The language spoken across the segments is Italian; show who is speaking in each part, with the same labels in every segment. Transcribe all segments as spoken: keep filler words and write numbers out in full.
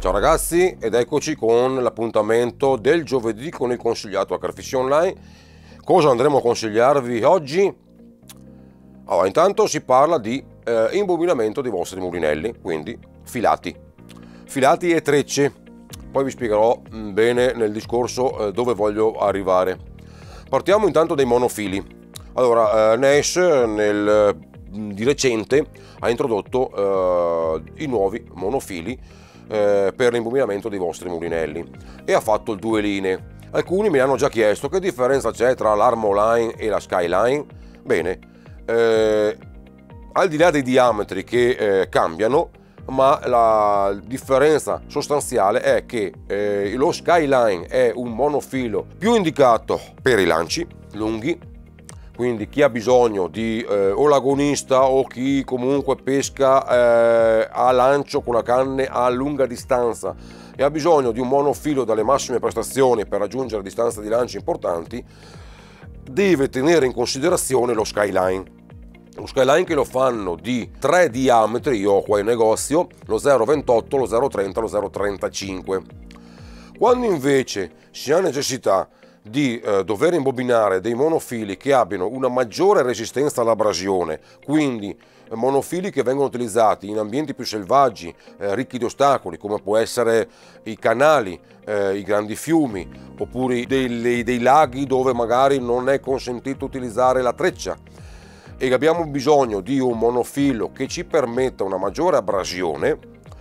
Speaker 1: Ciao ragazzi, ed eccoci con l'appuntamento del giovedì con il consigliato Hacker Fishing Online. Cosa andremo a consigliarvi oggi? Allora, intanto si parla di eh, imbobinamento dei vostri mulinelli, quindi filati, filati e trecce. Poi vi spiegherò bene nel discorso eh, dove voglio arrivare. Partiamo intanto dai monofili. Allora, eh, Nash nel, di recente ha introdotto eh, i nuovi monofili Eh, per l'imbobinamento dei vostri mulinelli e ha fatto due linee. Alcuni mi hanno già chiesto che differenza c'è tra l'Armoline e la Skyline. Bene, eh, al di là dei diametri che eh, cambiano, ma la differenza sostanziale è che eh, lo Skyline è un monofilo più indicato per i lanci lunghi, quindi chi ha bisogno di eh, o l'agonista o chi comunque pesca eh, a lancio con la canne a lunga distanza e ha bisogno di un monofilo dalle massime prestazioni per raggiungere distanze di lancio importanti, deve tenere in considerazione lo Skyline. Lo Skyline che lo fanno di tre diametri, io ho qua in negozio, lo zero virgola ventotto, lo zero virgola trenta, lo zero virgola trentacinque. Quando invece si ha necessità di eh, dover imbobinare dei monofili che abbiano una maggiore resistenza all'abrasione, quindi eh, monofili che vengono utilizzati in ambienti più selvaggi, eh, ricchi di ostacoli, come può essere i canali, eh, i grandi fiumi, oppure dei, dei laghi dove magari non è consentito utilizzare la treccia, e abbiamo bisogno di un monofilo che ci permetta una maggiore abrasione,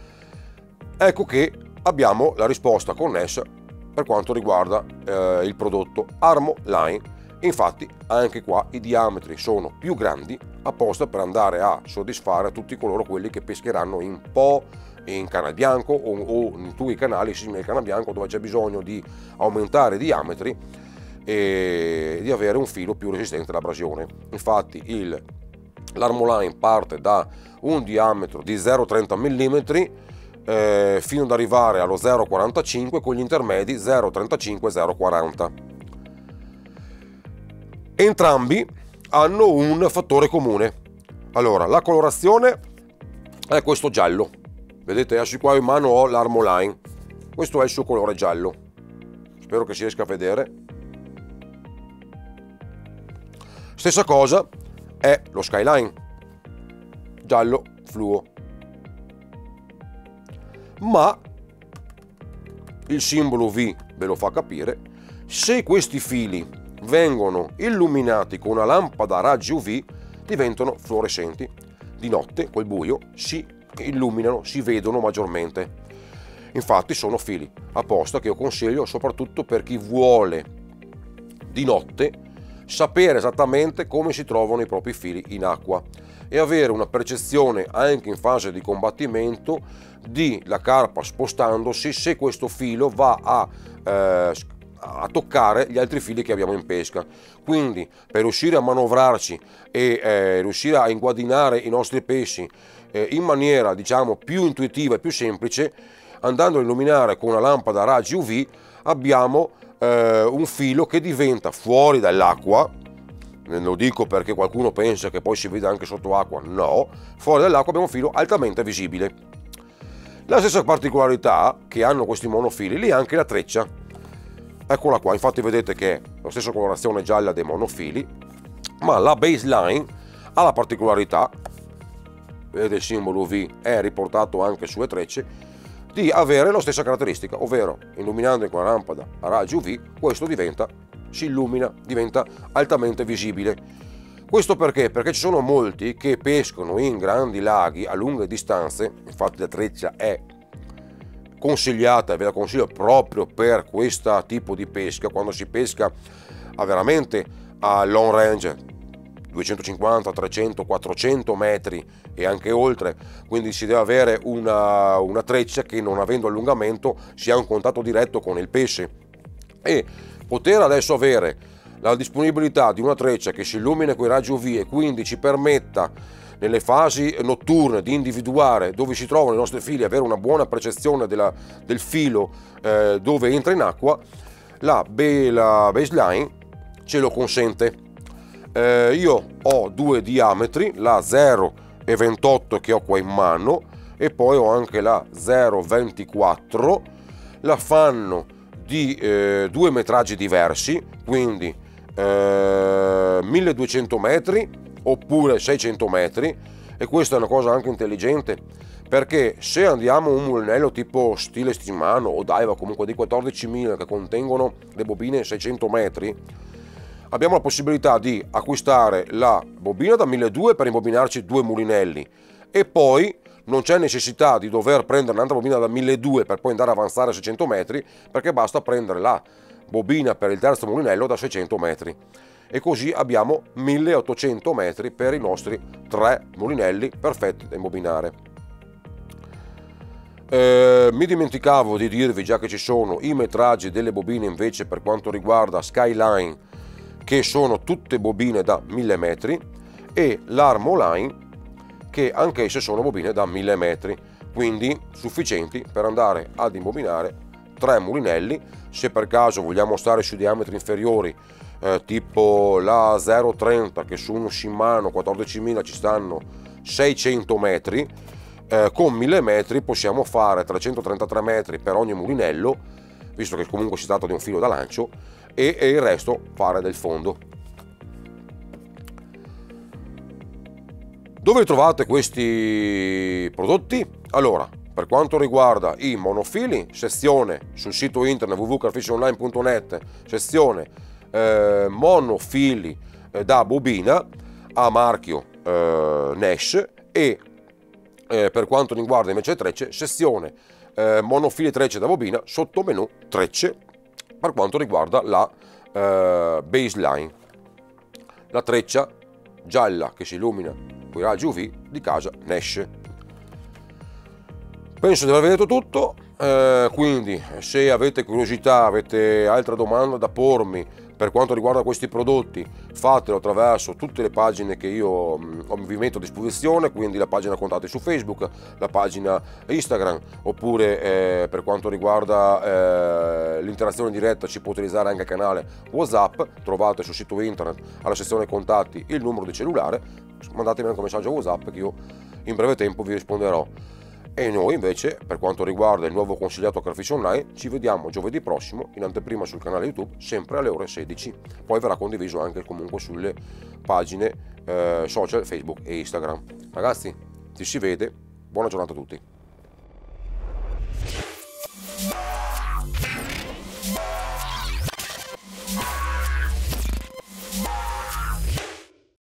Speaker 1: ecco che abbiamo la risposta con Nash per quanto riguarda eh, il prodotto Armoline. Infatti anche qua i diametri sono più grandi apposta per andare a soddisfare a tutti coloro quelli che pescheranno in Po, in canale bianco o, o in tutti i canali simili al canale bianco, dove c'è bisogno di aumentare i diametri e di avere un filo più resistente all'abrasione. Infatti l'Armoline parte da un diametro di zero virgola trenta millimetri Eh, fino ad arrivare allo zero virgola quarantacinque, con gli intermedi zero virgola trentacinque e zero virgola quaranta. Entrambi hanno un fattore comune. Allora, la colorazione è questo giallo, vedete, adesso qua in mano ho l'Armoline, questo è il suo colore giallo, spero che si riesca a vedere. Stessa cosa è lo Skyline, giallo fluo, ma il simbolo V ve lo fa capire. Se questi fili vengono illuminati con una lampada a raggi U V, diventano fluorescenti. Di notte, col buio, si illuminano, si vedono maggiormente. Infatti sono fili apposta che io consiglio soprattutto per chi vuole di notte sapere esattamente come si trovano i propri fili in acqua e avere una percezione anche in fase di combattimento di la carpa spostandosi, se questo filo va a, eh, a toccare gli altri fili che abbiamo in pesca. Quindi per riuscire a manovrarci e eh, riuscire a inguadinare i nostri pesci eh, in maniera diciamo più intuitiva e più semplice, andando a illuminare con una lampada a raggi U V, abbiamo eh, un filo che diventa fuori dall'acqua. Lo dico perché qualcuno pensa che poi si vede anche sotto acqua. No, fuori dall'acqua abbiamo un filo altamente visibile. La stessa particolarità che hanno questi monofili lì è anche la treccia. Eccola qua, infatti vedete che è la stessa colorazione gialla dei monofili, ma la baseline ha la particolarità, vedete il simbolo V è riportato anche sulle trecce, di avere la stessa caratteristica, ovvero illuminando con la lampada a raggi U V questo diventa si illumina, diventa altamente visibile. Questo perché? Perché ci sono molti che pescano in grandi laghi a lunghe distanze, infatti la treccia è consigliata e ve la consiglio proprio per questo tipo di pesca, quando si pesca a veramente a long range, duecentocinquanta, trecento, quattrocento metri e anche oltre, quindi si deve avere una, una treccia che, non avendo allungamento, si ha un contatto diretto con il pesce, e poter adesso avere la disponibilità di una treccia che si illumina con i raggi U V e quindi ci permetta nelle fasi notturne di individuare dove si trovano i nostri fili, avere una buona percezione della, del filo eh, dove entra in acqua, la, la baseline ce lo consente. Eh, io ho due diametri, la zero virgola ventotto che ho qua in mano, e poi ho anche la zero ventiquattro, la fanno di eh, due metraggi diversi, quindi eh, milleduecento metri oppure seicento metri, e questa è una cosa anche intelligente, perché se andiamo un mulinello tipo stile Shimano o Daiwa, comunque di quattordicimila, che contengono le bobine seicento metri, abbiamo la possibilità di acquistare la bobina da milleduecento per imbobinarci due mulinelli, e poi non c'è necessità di dover prendere un'altra bobina da milleduecento per poi andare a avanzare a seicento metri, perché basta prendere la bobina per il terzo mulinello da seicento metri, e così abbiamo milleottocento metri per i nostri tre mulinelli perfetti da imbobinare. Eh, mi dimenticavo di dirvi, già che ci sono, i metraggi delle bobine invece per quanto riguarda Skyline, che sono tutte bobine da mille metri, e l'Armoline, che anch'esse sono bobine da mille metri, quindi sufficienti per andare ad imbobinare tre mulinelli. Se per caso vogliamo stare sui diametri inferiori, eh, tipo la zero trenta, che su uno Shimano quattordicimila ci stanno seicento metri, eh, con mille metri possiamo fare trecentotrentatré metri per ogni mulinello, visto che comunque si tratta di un filo da lancio, e, e il resto fare del fondo. Dove trovate questi prodotti? Allora, per quanto riguarda i monofili, sezione sul sito internet w w w punto carfishonline punto net, sezione eh, monofili eh, da bobina a marchio eh, Nash, e eh, per quanto riguarda invece le trecce, sezione eh, monofili trecce da bobina, sottomenu trecce, per quanto riguarda la eh, baseline, la treccia gialla che si illumina con i raggi U V di casa Nash. Penso di aver detto tutto, eh, quindi se avete curiosità, avete altre domande da pormi per quanto riguarda questi prodotti, fatelo attraverso tutte le pagine che io mh, vi metto a disposizione, quindi la pagina contatti su Facebook, la pagina Instagram, oppure eh, per quanto riguarda eh, l'interazione diretta ci può utilizzare anche il canale WhatsApp. Trovate sul sito internet alla sezione contatti il numero di cellulare, mandatemi anche un messaggio WhatsApp che io in breve tempo vi risponderò. E noi invece, per quanto riguarda il nuovo consigliato Carfish Online, ci vediamo giovedì prossimo in anteprima sul canale YouTube, sempre alle ore sedici. Poi verrà condiviso anche comunque sulle pagine eh, social Facebook e Instagram. Ragazzi, ci si vede, buona giornata a tutti.